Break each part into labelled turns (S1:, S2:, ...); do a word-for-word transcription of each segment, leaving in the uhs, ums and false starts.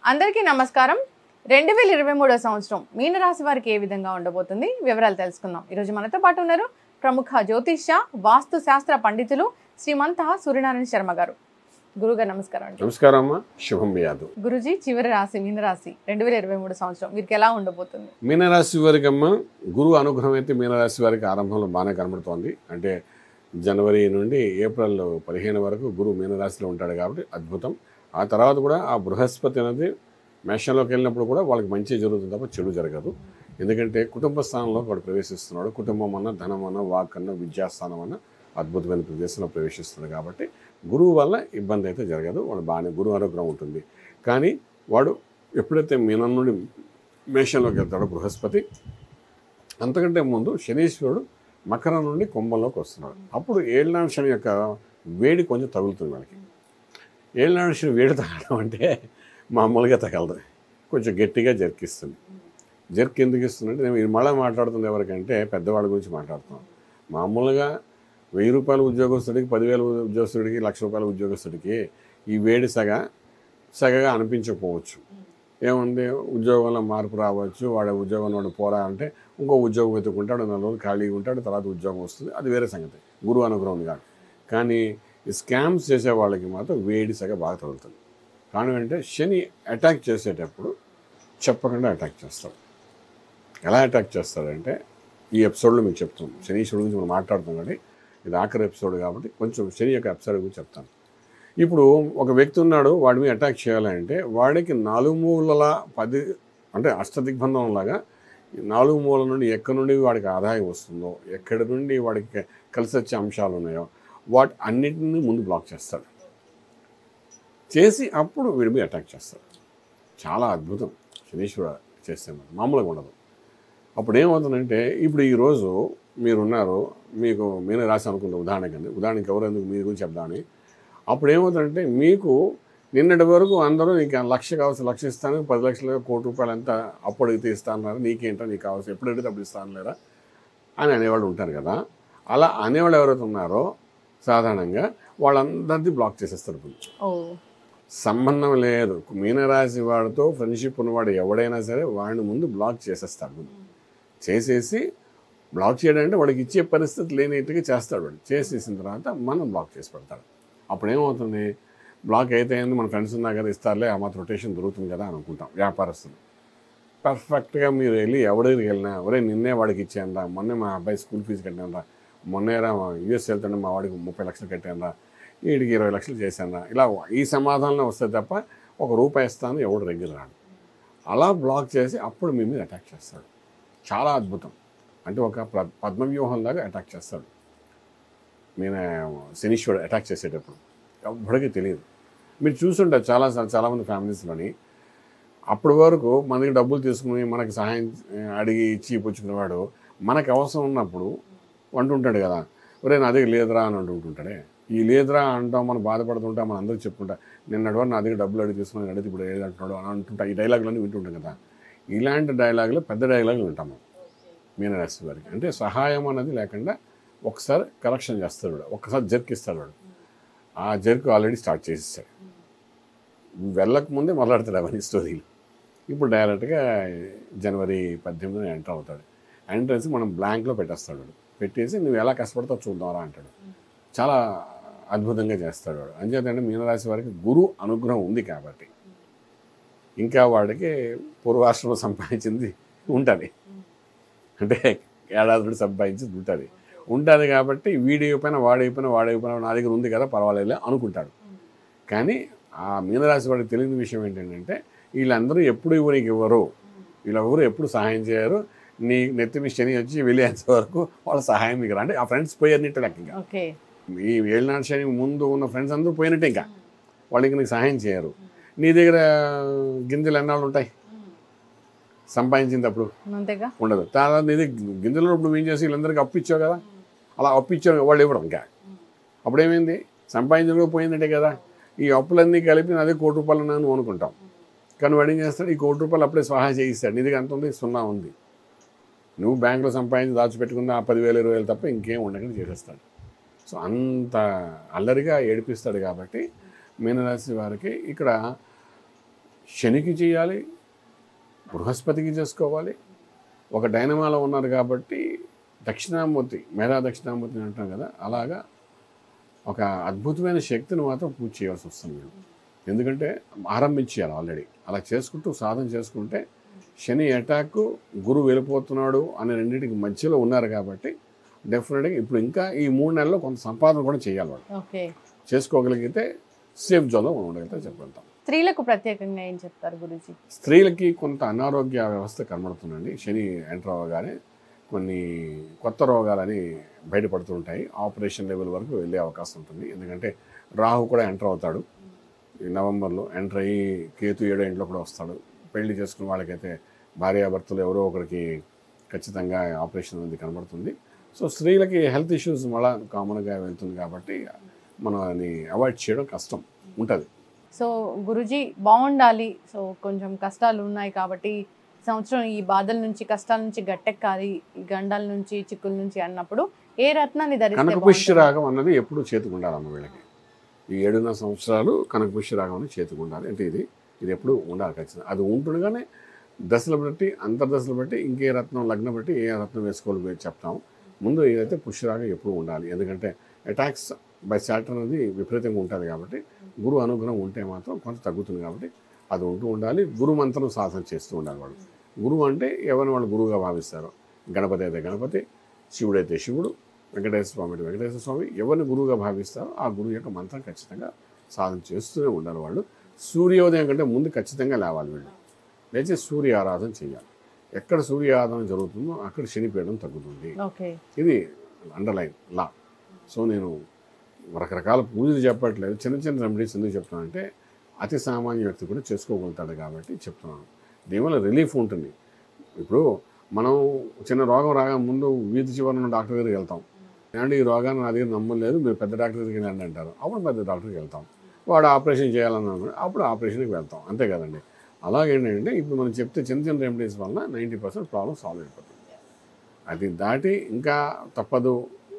S1: అందరికీ నమస్కారం. రెండు వేల ఇరవై మూడో సంవత్సరం మీనరాశి వారికి ఏ విధంగా ఉండబోతుంది వివరాలు తెలుసుకుందాం. ఈరోజు మనతో పాటు ఉన్నారు ప్రముఖ జ్యోతిష్య వాస్తు శాస్త్ర పండితులు శ్రీమంత సూర్యనారాయణ శర్మ గారు. గురుగారు నమస్కారం అండి.
S2: నమస్కారం అమ్మా, శుభం వ్యాధు.
S1: గురుజీ, చివరి రాశి మీనరాశి రెండు వేల ఇరవై మూడు సంవత్సరం వీరికి ఎలా ఉండబోతుంది?
S2: మీనరాశి వారికి అమ్మ గురువు అనుగ్రహం అయితే మీనరాశి వారికి ఆరంభంలో బాగానే కనబడుతోంది. అంటే జనవరి నుండి ఏప్రిల్ పదిహేను వరకు గురువు మీనరాశిలో ఉంటాడు కాబట్టి అద్భుతం. ఆ తర్వాత కూడా ఆ బృహస్పతి అనేది మేషంలోకి వెళ్ళినప్పుడు కూడా వాళ్ళకి మంచి జరుగుతుంది తప్ప చెడు జరగదు. ఎందుకంటే కుటుంబ స్థానంలో వాడు ప్రవేశిస్తున్నాడు. కుటుంబం అన్న, ధనం అన్న, వాక్ అన్న, విద్యాస్థానం అన్న అద్భుతమైన ప్రదేశంలో ప్రవేశిస్తున్నాడు కాబట్టి గురువు వల్ల ఇబ్బంది అయితే జరగదు. వాడు బాగానే గురువు అనుగ్రహం ఉంటుంది. కానీ వాడు ఎప్పుడైతే మీనం నుండి మేషంలోకి వెళ్తాడో బృహస్పతి, అంతకంటే ముందు శనీశ్వరుడు మకరం నుండి కుంభంలోకి వస్తున్నాడు. అప్పుడు ఏళ్ళనాడు శని యొక్క వేడి కొంచెం తగులుతుంది మనకి. ఏళ్ళనాడు శని వేడి తగలడం అంటే మామూలుగా తగలదు, కొంచెం గట్టిగా జర్కిస్తుంది. జర్క్ ఎందుకు ఇస్తుందంటే నేను ఇది మళ్ళీ మాట్లాడుతుంది ఎవరికంటే పెద్దవాళ్ళ గురించి మాట్లాడుతున్నాం. మామూలుగా వెయ్యి రూపాయల ఉద్యోగస్తుడికి, పదివేల ఉద్యోగస్తుడికి, లక్ష రూపాయల ఉద్యోగస్తుడికి ఈ వేడి సగ సగగా అనిపించకపోవచ్చు. ఏముంది, ఉద్యోగంలో మార్పు రావచ్చు, వాడు ఉద్యోగంలో వాడు పోరా అంటే ఇంకో ఉద్యోగం వెతుకుంటాడు, నాలుగు రోజులు ఖాళీగా ఉంటాడు, తర్వాత ఉద్యోగం వస్తుంది, అది వేరే సంగతి, గురువు అనుగ్రహం కాదు. కానీ ఈ స్కామ్స్ చేసే వాళ్ళకి మాత్రం వేడి సగ బాగా తగులుతుంది. కారణం అంటే శని అటాక్ చేసేటప్పుడు చెప్పకుండా అటాక్ చేస్తాడు. ఎలా అటాక్ చేస్తాడంటే ఈ ఎపిసోడ్లో మీకు చెప్తాను. శనీశ్వరుడు గురించి మనం మాట్లాడుతాం కాబట్టి ఇది ఆఖరి ఎపిసోడ్ కాబట్టి కొంచెం శని యొక్క ఎపిసోడ్ గురించి చెప్తాను. ఇప్పుడు ఒక వ్యక్తి ఉన్నాడు, వాడి మీద అటాక్ చేయాలంటే వాడికి నాలుగు మూలల పది అంటే అష్టదిగ్బంధం లాగా నాలుగు మూలల నుండి ఎక్కడి నుండి వాడికి ఆదాయం వస్తుందో, ఎక్కడి నుండి వాడికి కలిసి వచ్చే అంశాలు ఉన్నాయో వాటి అన్నిటిని ముందు బ్లాక్ చేస్తాడు. చేసి అప్పుడు వీడి మీద అటాక్ చేస్తాడు. చాలా అద్భుతం శనీశ్వరుడు చేస్తే మామూలుగా ఉండదు. అప్పుడు ఏమవుతుందంటే ఇప్పుడు ఈరోజు మీరున్నారు, మీకు మీన రాసి అనుకుంటే ఉదాహరణకి ఉదాహరణకి ఎవరెందుకు మీ గురించి చెప్దామని. అప్పుడు ఏమవుతుందంటే మీకు నిన్నటి వరకు అందరూ నీకు లక్ష కావాల్సి లక్ష ఇస్తాను, పది లక్షలు కోటి రూపాయలు అంతా అప్పుడు అడిగితే ఇస్తాను, నీకేంటో నీకు కావాల్సి ఎప్పుడు అడిగితే అప్పుడు ఇస్తాను లేరా అని అనేవాళ్ళు ఉంటారు కదా. అలా అనేవాళ్ళు ఎవరైతే ఉన్నారో సాధారణంగా వాళ్ళందరినీ బ్లాక్ చేసేస్తారు. సంబంధం లేదు, మీనరాశి వాడితో ఫ్రెండ్షిప్ ఉన్నవాడు ఎవడైనా సరే వాడిని ముందు బ్లాక్ చేసేస్తాడు. చేసేసి బ్లాక్ చేయడం అంటే వాడికి ఇచ్చే పరిస్థితి లేనిట్టుగా చేస్తాడు. వాడు చేసేసిన తర్వాత మనం బ్లాక్ చేసి పెడతాడు. అప్పుడు ఏమవుతుంది, బ్లాక్ అయితే మన ఫ్రెండ్స్ ఉన్నా కదా ఇస్తారులే, ఆ మాత్రం రొటేషన్ దొరుకుతుంది కదా అని అనుకుంటాం. వ్యాపారస్తులు పర్ఫెక్ట్గా మీరు వెళ్ళి ఎవరికి వెళ్ళినా ఒరే నిన్నే వాడికి ఇచ్చానరా, మొన్నే మా అబ్బాయి స్కూల్ ఫీజు కట్టానరా, మొన్నేరా యూఎస్ వెళ్తుంటే మా వాడికి ముప్పై లక్షలు కట్టానరా, వీడికి ఇరవై లక్షలు చేశానరా, ఇలా ఈ సమాధానం వస్తే తప్ప ఒక రూపాయి ఇస్తాను ఎవడు రెగ్యులర్ రాడు. అలా బ్లాక్ చేసి అప్పుడు మీ మీద అటాక్ చేస్తాడు. చాలా అద్భుతం. అంటే ఒక పద్మవ్యూహంలాగా అటాక్ చేస్తాడు. నేను శనీశ్వరుడు అటాక్ చేసేటప్పుడు ఎవ్వడికి తెలియదు. మీరు చూస్తుంటారు చాలా చాలామంది ఫ్యామిలీస్లోని అప్పటి వరకు మనకి డబ్బులు తీసుకుని మనకి సహాయం అడిగి ఇచ్చి పుచ్చుకునేవాడు మనకు అవసరం ఉన్నప్పుడు అంటుంటాడు కదా, ఒరే నా దగ్గర లేదురా అని అంటుంటుంటాడే. ఈ లేదురా అంటాం, మనం బాధపడుతుంటాం, మనం అందరూ చెప్పుకుంటా నిన్నటి వరకు నా దగ్గర డబ్బులు అడిగి తీసుకుని అడిగితే ఇప్పుడు ఏది అంటున్నాడు అని అంటుంటా. ఈ డైలాగులన్నీ వింటుంటాం కదా. ఇలాంటి డైలాగులు పెద్ద డైలాగులు వింటాము మీనరాశి వారికి. అంటే సహాయం అనేది లేకుండా ఒకసారి కరెక్షన్ చేస్తాడు వాడు, ఒక్కసారి జర్క్ ఇస్తాడు వాడు. ఆ జర్క్ ఆల్రెడీ స్టార్ట్ చేసేస్తాడు. వెళ్ళకముందే మొదలెడతాడు అవన్నీ స్టోరీలు. ఇప్పుడు డైరెక్ట్గా జనవరి పద్దెనిమిదిన ఎంటర్ అవుతాడు. ఎంటర్ వేసి మనం బ్లాంక్లో పెట్టేస్తాడు వాడు. పెట్టేసి నువ్వు ఎలా కష్టపడతావు చూద్దాంరా అంటాడు. చాలా అద్భుతంగా చేస్తాడు వాడు. అంచేతంటే మీనరాశి వారికి గురు అనుగ్రహం ఉంది కాబట్టి ఇంకా వాడికి పూర్వాశ్రమం సంపాదించింది ఉంటుంది. అంటే ఏడాది సంపాదించింది ఉంటుంది ఉంటుంది కాబట్టి వీడిపోయినా వాడైపోయినా వాడైపోయినా నా దగ్గర ఉంది కదా పర్వాలేదు అనుకుంటాడు. కానీ ఆ మీనరాశి వాడికి తెలియని విషయం ఏంటంటే వీళ్ళందరూ ఎప్పుడు ఇవ్వనికి ఇవ్వరు, వీళ్ళెవరు ఎప్పుడు సహాయం చేయరు. నీ నెత్తి మీ శని వచ్చి వెళ్ళేంత వరకు వాళ్ళ సహాయం మీకు రా అంటే ఆ ఫ్రెండ్స్ పోయినట్టే లెక్క. ఇంకా ఈ ఏళ్ళనాడు శని ముందు ఉన్న ఫ్రెండ్స్ అందరూ పోయినట్టే, ఇంకా వాళ్ళకి నీకు సహాయం చేయరు. నీ దగ్గర గింజలు ఎన్నాళ్ళు ఉంటాయి సంపాదించినప్పుడు ఉండదు. తర్వాత నీ దగ్గర గింజలు ఇప్పుడు ఏం చేసి వీళ్ళందరికీ అప్పు ఇచ్చావు కదా, అలా అప్పు ఇచ్చావు వాళ్ళు ఇవ్వడం. ఇంకా అప్పుడేమైంది, సంపాదించడం పోయిందంటే కదా. ఈ అప్పులన్నీ కలిపి అదే కోటి రూపాయలు ఉన్నాను నువ్వు అనుకుంటాం. కానీ వాడు ఏం చేస్తాడు, ఈ కోటి రూపాయలు అప్పుడే సహాయం చేయిస్తాడు. నీ దగ్గర ఎంత ఉంది, సున్నా ఉంది. నువ్వు బ్యాంకులో సంపాదించి దాచిపెట్టుకున్న ఆ పదివేలు ఇరవై వేలు తప్ప ఇంకేం ఉండకని చేసేస్తాడు. సో అంత అల్లరిగా ఏడిపిస్తాడు. కాబట్టి మీనరాశి వారికి ఇక్కడ శనికి చేయాలి, బృహస్పతికి చేసుకోవాలి. ఒక డైనమాలో ఉన్నారు కాబట్టి దక్షిణామూర్తి, మేధా దక్షిణామూర్తి అంటాం కదా, అలాగా ఒక అద్భుతమైన శక్తిని మాత్రం పూజ చేయాల్సి వస్తుంది మేము. ఎందుకంటే ఆరంభించారు ఆల్రెడీ. అలా చేసుకుంటూ సాధన చేసుకుంటే శని అటాక్, గురువు వెళ్ళిపోతున్నాడు అనే రెండింటికి మధ్యలో ఉన్నారు కాబట్టి డెఫినెట్గా ఇప్పుడు ఇంకా ఈ మూడు నెలల్లో కొంత సంపాదన కూడా చేయాలి వాళ్ళు.
S1: ఓకే,
S2: చేసుకోగలిగితే సేఫ్ జోన్లో మనం ఉండగలిగితే చెప్పగలుగుతాం.
S1: స్త్రీలకు ప్రత్యేకంగా ఏం చెప్తారు గురూజీ?
S2: స్త్రీలకి కొంత అనారోగ్య వ్యవస్థ కనబడుతుందండి. శని ఎంటర్ అవ్వగానే కొన్ని కొత్త రోగాలని బయటపడుతుంటాయి. ఆపరేషన్ లెవెల్ వరకు వెళ్ళే అవకాశం ఉంటుంది. ఎందుకంటే రాహు కూడా ఎంటర్ అవుతాడు ఈ నవంబర్లో. ఎంటర్ అయ్యి కేతు ఏడో ఇంట్లో కూడా వస్తాడు. పెళ్లి చేసుకున్న వాళ్ళకైతే భార్యాభర్తలు ఎవరో ఒకరికి ఖచ్చితంగా ఆపరేషన్ అనేది కనబడుతుంది. సో స్త్రీలకి హెల్త్ ఇష్యూస్ మళ్ళా కామన్గా వెళ్తుంది కాబట్టి మనం అది అవాయిడ్ చేయడం కష్టం ఉంటుంది.
S1: సో గురూజీ బాగుండాలి, సో కొంచెం కష్టాలు ఉన్నాయి కాబట్టి సంవత్సరం ఈ బాధల నుంచి కష్టాల నుంచి గట్టెక్కాలి, ఈ గండాల నుంచి చిక్కుల నుంచి అన్నప్పుడు ఏ రత్నాన్ని ధరిస్తే
S2: కనకపుష్య రాగం అన్నది ఎప్పుడు చేతికి ఉండాలి అమ్మ వీళ్ళకి. ఈ ఏడున్నర సంవత్సరాలు కనకపుష్య రాగం అనేది చేతికి ఉండాలి. అంటే ఇది ఇది ఎప్పుడు ఉండాలి ఖచ్చితంగా. అది ఉంటుండగానే దశలు బట్టి అంతర్దశలు బట్టి ఇంకే రత్నం లగ్నం బట్టి ఏ రత్నం వేసుకోవాలి చెప్తాము. ముందు ఏదైతే పుష్యరాగం ఎప్పుడు ఉండాలి. ఎందుకంటే అటాక్స్ బై సాటర్న్ అనేది విపరీతంగా ఉంటుంది కాబట్టి గురు అనుగ్రహం ఉంటే మాత్రం కొంత తగ్గుతుంది కాబట్టి అది ఉంటూ ఉండాలి. గురు మంత్రం సాధన చేస్తూ ఉండాలి వాళ్ళు. గురువు అంటే ఎవరిని వాళ్ళు గురువుగా భావిస్తారో, గణపతి అయితే గణపతి, శివుడైతే శివుడు, వెంకటేశ్వర స్వామి అయితే వెంకటేశ్వర స్వామి, ఎవరిని గురువుగా భావిస్తారో ఆ గురువు యొక్క మంత్రం ఖచ్చితంగా సాధన చేస్తూనే ఉండాలి వాళ్ళు. సూర్యోదయం కంటే ముందు ఖచ్చితంగా లేవాలి వీళ్ళు. లేచి సూర్య ఆరాధన చేయాలి. ఎక్కడ సూర్య ఆరాధన జరుగుతుందో అక్కడ శనిపీఠం తగ్గుతుంది. ఇది అండర్లైన్ లా. సో నేను రకరకాల పూజలు చెప్పట్లేదు, చిన్న చిన్న రెమెడీస్ ఎందుకు చెప్తున్నానంటే అతి సామాన్య వ్యక్తి కూడా చేసుకోగలుగుతాడు కాబట్టి చెప్తున్నాను. దీనివల్ల రిలీఫ్ ఉంటుంది. ఇప్పుడు మనం చిన్న రోగం రాగా ముందు వీధి చివరన డాక్టర్ దగ్గరికి వెళ్తాం. ఏమంటే ఈ రోగాన్ని నా దగ్గర నమ్మలేదు, మీరు పెద్ద డాక్టర్ దగ్గరికి వెళ్ళండి అంటారు. అప్పుడు పెద్ద డాక్టర్కి వెళ్తాం. వాడు ఆపరేషన్ చేయాలన్నాడు, అప్పుడు ఆపరేషన్కి వెళ్తాం. అంతే కదండి. అలాగేంటంటే ఇప్పుడు మనం చెప్తే చిన్న చిన్న రెమెడీస్ వల్ల నైంటీ పర్సెంట్ ప్రాబ్లం సాల్వ్ అయిపోతుంది. అది దాటి ఇంకా తప్పదు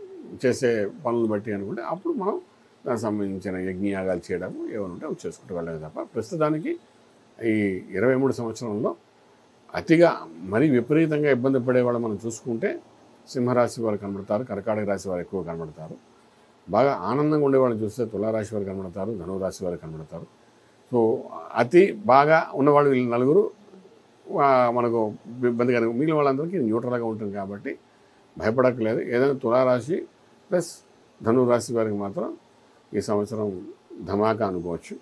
S2: చేసే పనులు బట్టి అనుకుంటే అప్పుడు మనం దానికి సంబంధించిన యజ్ఞయాగాలు చేయడం ఏమైనా ఉంటే అవి చేసుకుంటూ వెళ్ళాలి తప్ప ప్రస్తుతానికి ఈ ఇరవై మూడు సంవత్సరంలో అతిగా మరీ విపరీతంగా ఇబ్బంది పడేవాళ్ళు మనం చూసుకుంటే సింహరాశి వారు కనబడతారు, కర్కాటక రాశి వారు ఎక్కువ కనబడతారు. బాగా ఆనందంగా ఉండేవాళ్ళని చూస్తే తులారాశి వారు కనబడతారు, ధనురాశి వారు కనబడతారు. సో అతి బాగా ఉన్నవాళ్ళు వీళ్ళు నలుగురు మనకు ఇబ్బంది కనుక మిగిలిన వాళ్ళందరికీ న్యూట్రల్గా ఉంటుంది కాబట్టి భయపడక్కలేదు. ఏదైనా తులారాశి ప్లస్ ధనురాశి వారికి మాత్రం ఈ సంవత్సరం ధమాకా అనుకోవచ్చు.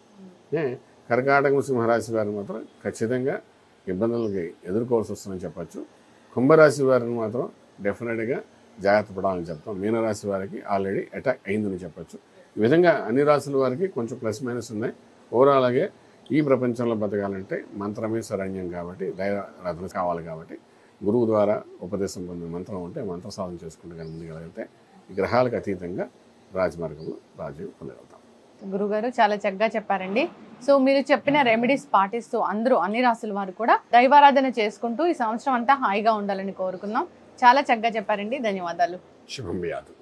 S2: కర్కాటక సింహరాశి వారిని మాత్రం ఖచ్చితంగా ఇబ్బందులకి ఎదుర్కోవాల్సి వస్తుందని చెప్పచ్చు. కుంభరాశి వారిని మాత్రం డెఫినెట్గా జాగ్రత్త పడాలని చెప్తాం. మీనరాశి వారికి ఆల్రెడీ అటాక్ అయిందని చెప్పచ్చు. ఈ విధంగా అన్ని రాశుల వారికి కొంచెం ప్లస్ మైనస్ ఉన్నాయి. ఓవరాల్గా ఈ ప్రపంచంలో బతకాలంటే మంత్రమే శరణ్యం కాబట్టి దైవారాధన కావాలి కాబట్టి గురువు ద్వారా ఉపదేశం పొందిన మంత్రం ఉంటే మంత్ర సాధన చేసుకుంటే కానీ ముందుకెళ్ళగలిగితే ఈ గ్రహాలకు అతీతంగా రాజమార్గంలో రాజీవ్ పొందగలుగుతాం.
S1: గురుగారు చాలా చక్కగా చెప్పారండి. సో మీరు చెప్పిన రెమెడీస్ పాటిస్తూ అందరూ అన్ని రాసుల వారు కూడా దైవారాధన చేసుకుంటూ ఈ సంవత్సరం అంతా హాయిగా ఉండాలని కోరుకుందాం. చాలా చక్కగా చెప్పారండి. ధన్యవాదాలు.
S2: శుభం వ్యాధు.